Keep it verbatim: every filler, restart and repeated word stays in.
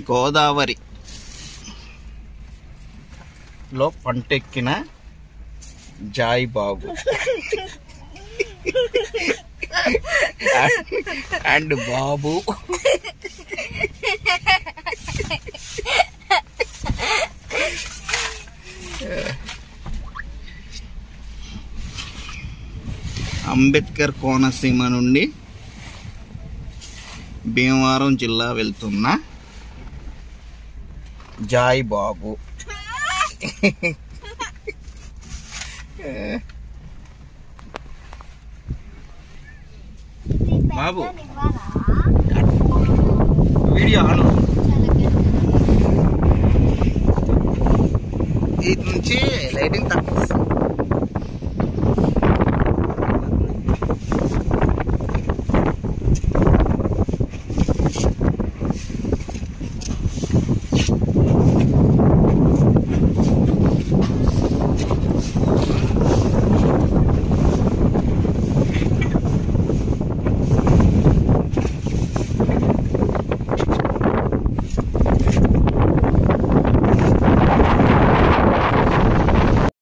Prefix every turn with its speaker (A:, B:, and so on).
A: గోదావరి లో పంటెక్కిన Joy Babu and Babu Ambedkar Konaseema నుండి భీమవరం జిల్లా వెళ్తున్న Joy Babu. Babu video on ఇటు నుంచి లైటింగ్ తక్కువ.